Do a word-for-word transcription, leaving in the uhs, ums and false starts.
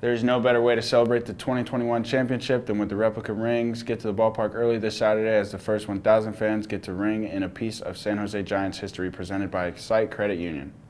There's no better way to celebrate the twenty twenty-one championship than with the Replica rings. Get to the ballpark early this Saturday as the first one thousand fans get to ring in a piece of San Jose Giants history presented by Excite Credit Union.